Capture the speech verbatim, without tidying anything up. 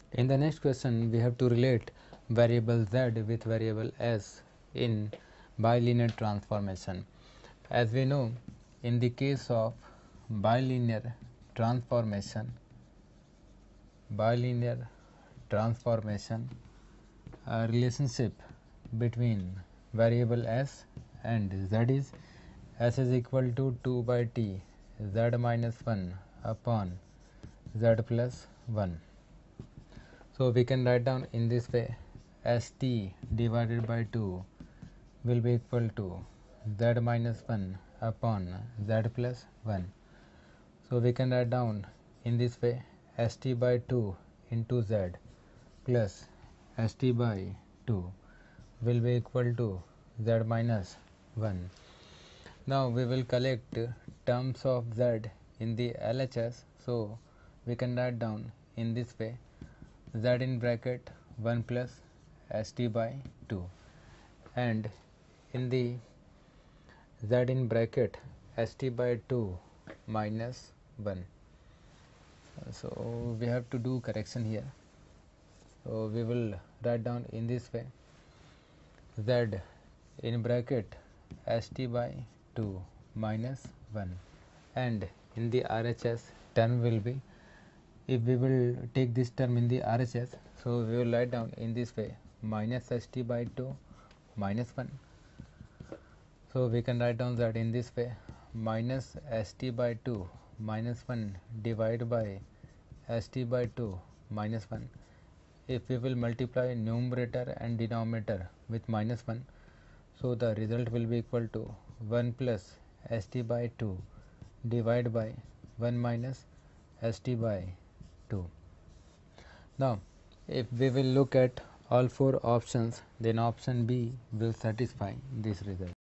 In the next question, we have to relate variable z with variable s in bilinear transformation. As we know, in the case of bilinear transformation, bilinear transformation, a relationship between variable s and z is s is equal to two by t z minus one upon z plus one. So we can write down in this way, st divided by two will be equal to z minus one upon z plus one. So we can write down in this way, st by two into z plus st by two will be equal to z minus one. Now we will collect terms of z in the L H S. So we can write down in this way, z in bracket one plus st by two, and in the z in bracket st by two minus one. So we have to do correction here. So we will write down in this way, z in bracket st by two minus one, and in the R H S term will be, if we will take this term in the R H S, so we will write down in this way, minus st by two minus one. So we can write down that in this way, minus st by two minus one divided by st by two minus one. If we will multiply numerator and denominator with minus one, so the result will be equal to one plus st by two divided by one minus st by two. Now if we will look at all four options, then option B will satisfy this result.